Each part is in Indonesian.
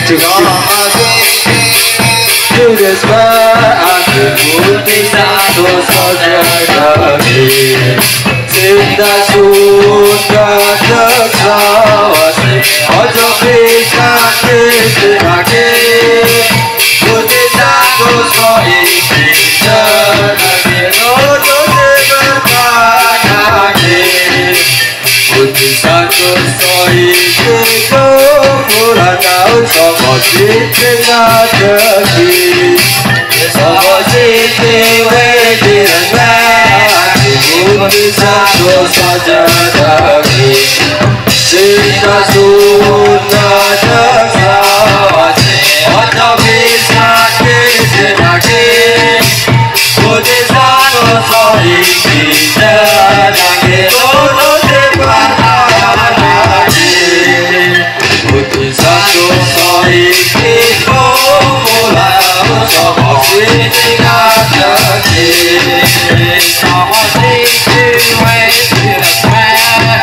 Judes aku putih satu saudara cinta suka tersawasi ojo bisa kisahke putih satu soiki senagi ojo seberkanake putih satu soiki kumpulan tahun sama siti ngadegi sama siti wediran mati putih satu saja dagi cinta sunnah tersawasi ojo bisa kisahke putih satu soiki senagi ojo seberkanake putih satu soiki kumpulan sama siti ngadegi sama siti wediran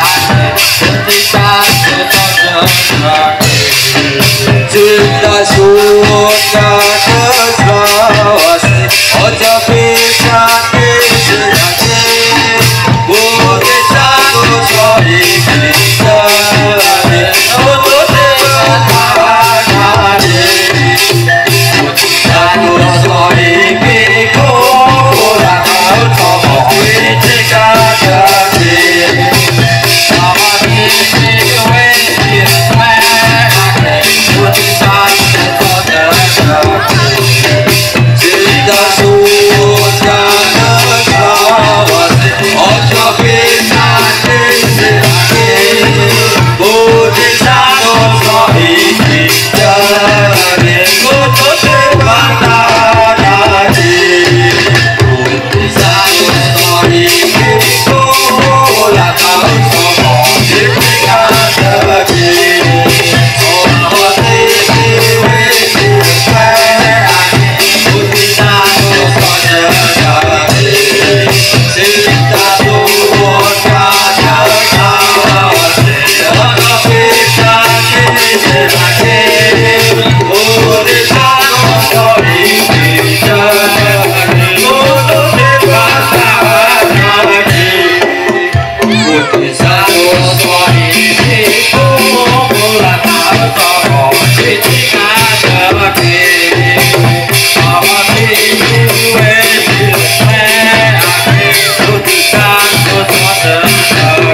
cinta sunnah tersawasi ojo bisa kisahke putih satu soiki senagi ojo seberkanake putih satu soiki kumpulan sama siti ngadegi sama siti wediran putih satu saudara cinta sunnah tersawasi ojo bisa kisahke putih satu soiki senagi ojo seberkanake putih satu soiki kumpulan sama siti ngadegi sama siti wediran putih satu saudara cinta sunnah tersawasi ojo bisa kisahke putih satu soiki senagi ojo seberkanake putih satu soiki kumpulan sama siti ngadegi sama siti wediran putih satu saudara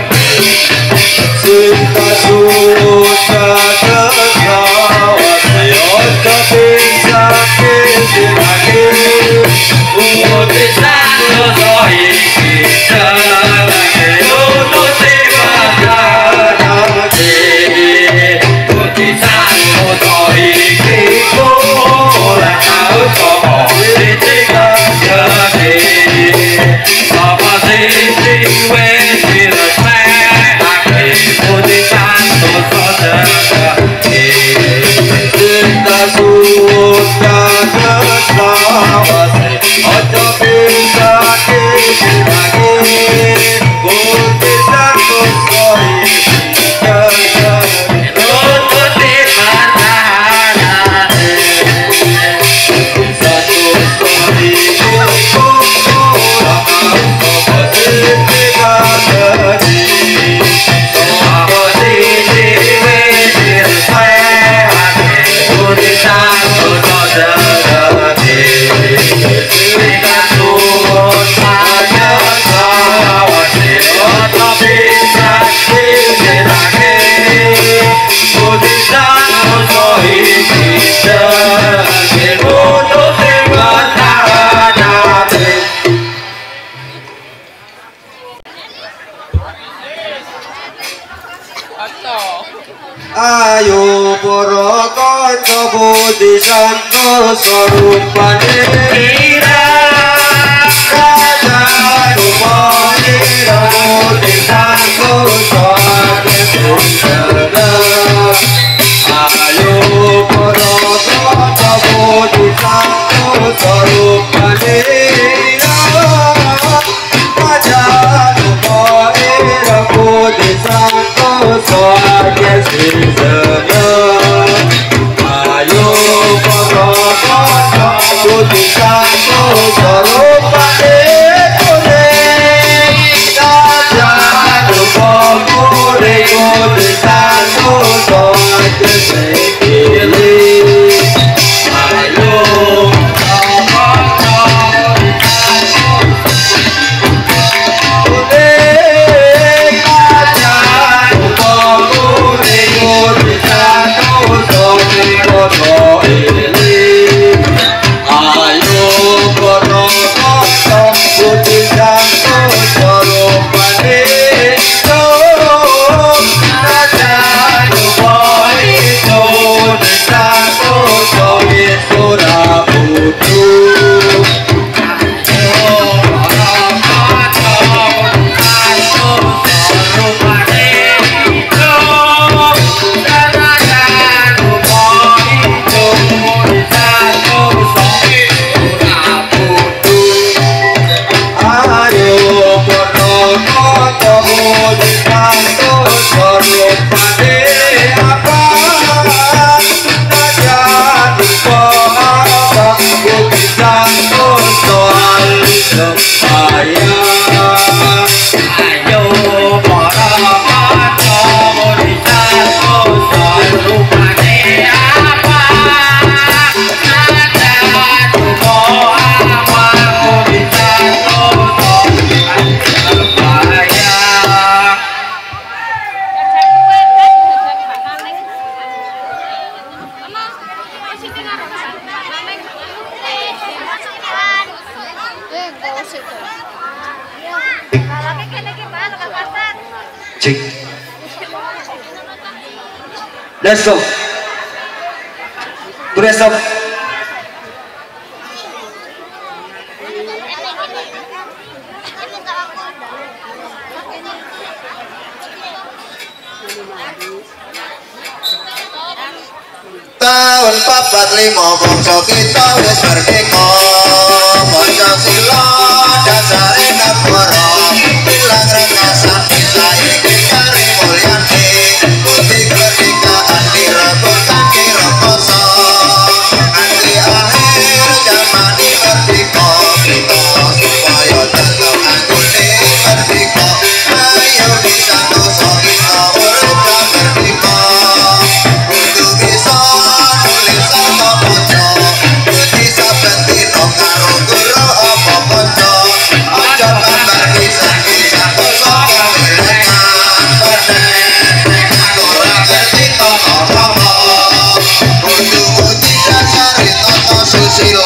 cinta sunnah tersawasi ojo bisa kisahke putih satu soiki senagi ojo seberkanake putih satu soiki kumpulan sama siti ngadegi sama siti wediran putih satu saudara cinta sunnah tersawasi ojo bisa kisahke putih satu soiki senagi ojo seberkanake putih satu soiki kumpulan sama siti ngadegi sama siti wediran putih satu saudara cinta sunnah tersawasi ojo bisa kisahke putih satu soiki senagi ojo seberkanake. Ayo para kanca budi santosa rupane ira kajan rupane budi santosa kesana ayo para kanca budi santosa rupane ira kajan rupane budi santosa kesana Cik. Let's go. Dress up. Tahun 45 bangsa kita wis merdeka, Pancasila dasare negara, bilang rekasan bisa iki kari mulyane, putih kemerdekaan direbutkan direkoso, anti akhir zaman di merdeka kita supaya tetap anggone merdeka, ayo disatu kita urip merdeka, kudu bisa nulis sama maca, kudu sabentino karo guru apa kanca, aja gambar kisah-kisah kosong kemerdekaan penting ora ngerti tata krama, kudu mesti dasari tata susila.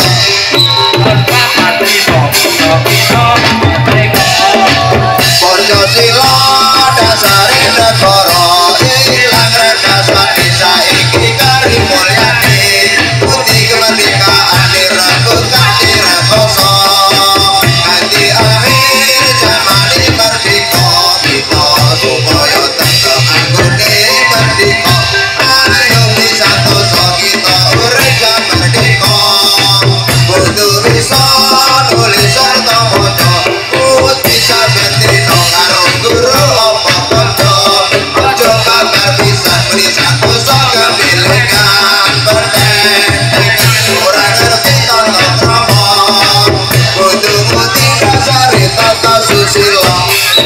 Pancasila dasare negara, ilang rekasan bisa iki kari mulyane, putih kemerdekaan direbutkan direkoso, anti akhir zaman di merdeka kita supaya tetap anggone merdeka, ayo disatu kita urip merdeka, kudu bisa nulis serta maca, putih sabentino karo guru apa kanca, aja kabar pisan beri satu saka kemerdekaan penting ora ngerti tata krama, kudu mesti dasari tata susila.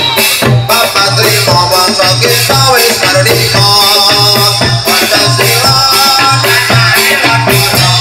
45 bangsa kita wis merdeka, Pancasila dasare negara,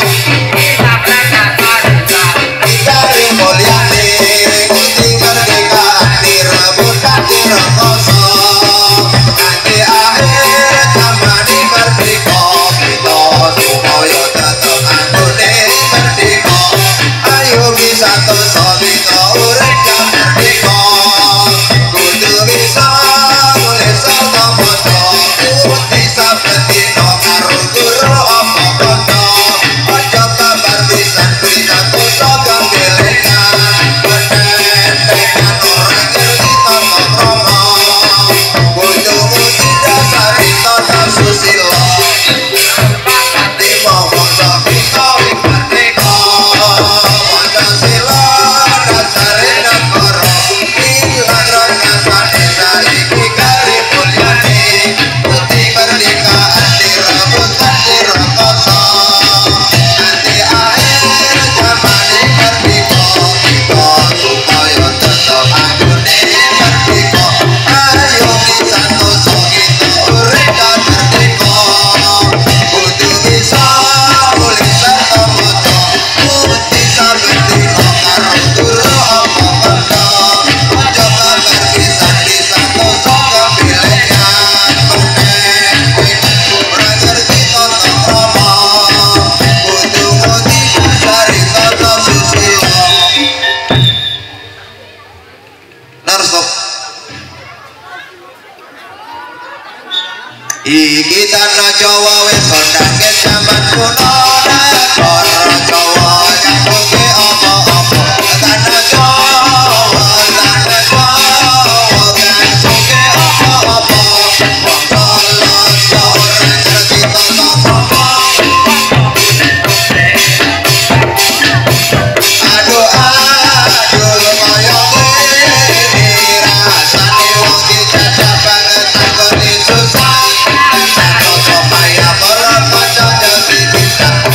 dikari mulyane, putih kemerdekaan direbutkan direkoso, anti akhir zaman di merdeka kita supaya tetap anggone merdeka, ayo bisa toso kita urip merdeka, kudu bisa nulis serta maca, putih sabentino karo guru apa kanca, aja kabar pisan beri satu saka kemerdekaan penting ora ngerti tata krama, kudu mesti dasari tata susila. 45 bangsa kita wis merdeka, Pancasila dasare negara, ilang rekasan desa iki kari mulyane, putih kemerdekaan direbutkan direkoso, anti akhir zaman di merdeka kita supaya tetap anggone merdeka, ayo disatu kita urip merdeka, kudu bisa nulis serta maca, putih sabentino karo guru apa kanca, aja kabar pisan disatu saka kemerdekaan penting ora ngerti tata krama, kudu mesti dasari tata susila. Narstop iki tanah Jawa wis kondhange jaman kuno, negara Jawa nyambunge apa-apa, tanah Jawa nyambunge apa-apa, bangsa Londo ora ngerti tata krama, aduh kaya ngene rasane wong dijajah banget anggone susah, supaya para kanca jadi bisa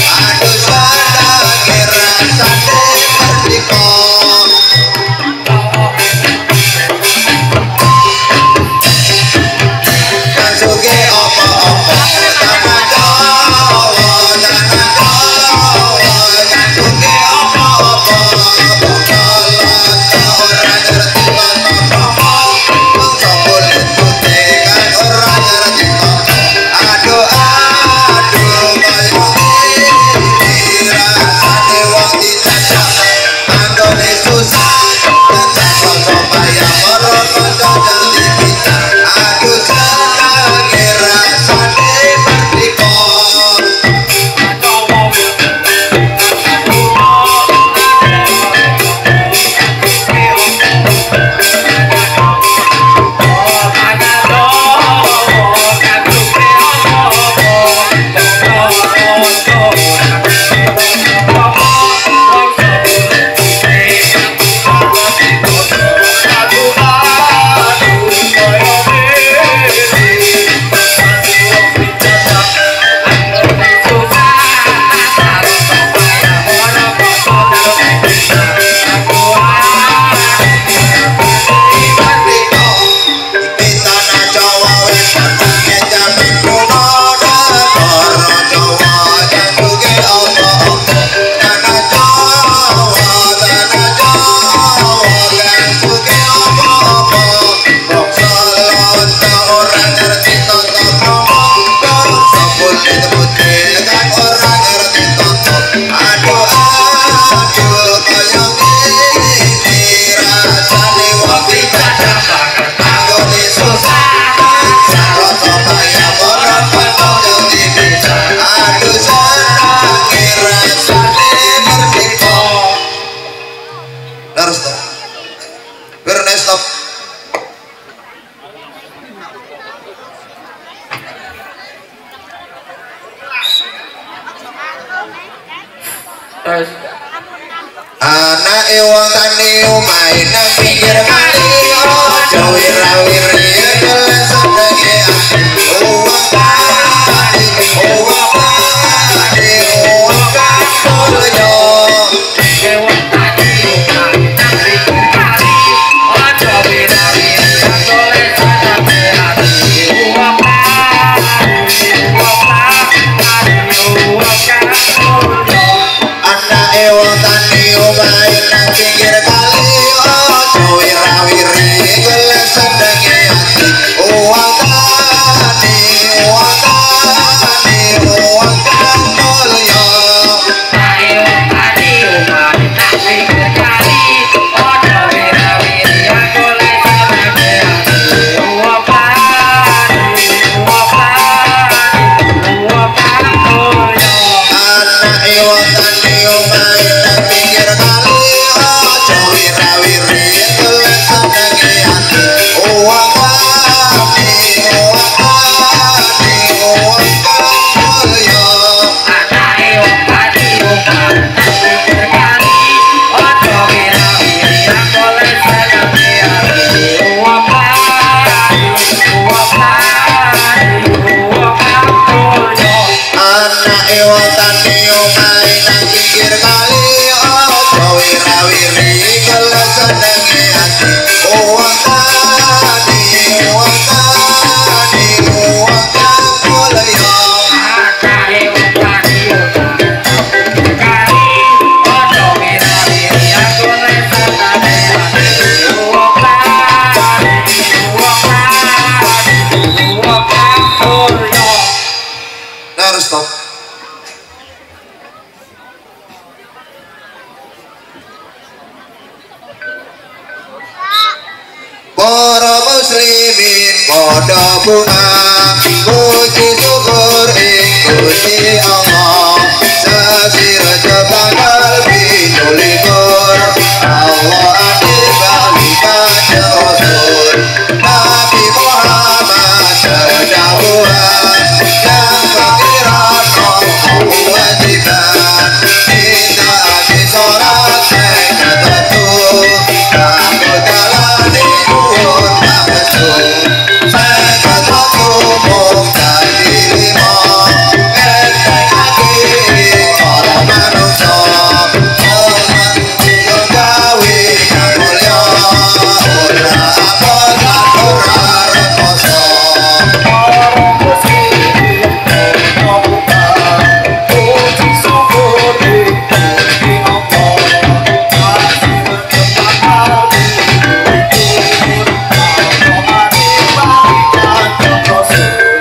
Anake wong tani omahe nang pinggir kali aja wira-wiri gelem senenge wong tani wong tani wong mulya wong tani nang pinggir kali aja wira-wiri gelem senenge wong tani wong mulya anake wong tani omahe nang pinggir kali aja wira-wiri gelem senenge ati wong tani wong tani wong mulya anake wong tani omahe nang pinggir kali aja wira-wiri gelem senenge ati wong tani wong mulya anake wong tani omahe nang pinggir kali aja wira-wiri gelem senenge ati wong tani wong mulya anake wong tani omahe nang pinggir kali aja wira-wiri gelem senenge ati wong tani mulya anake wong tani omahe nang pinggir kali aja wira-wiri gelem senenge ati wong tani wong mulya anake wong tani omahe kali aja wira-wiri gelem senenge ati wong tani mulya. Nah, harus stop. Para muslimin padha bunga puji syukur ing Gusti Allah sasir tanggal 17 Allah adil balikan Rasul Nabi Muhammad sedawuhan yang pengiran Allah wajiban kita di sholat tertentu aku jalani nuhun maksud sekat umum dari lima enteng hati para manusia umat gawe yang mulia ora apa ora rekoso orang muslimin membuka puji syukur di Allah masih berkembang hati Allah adil balikan Rasul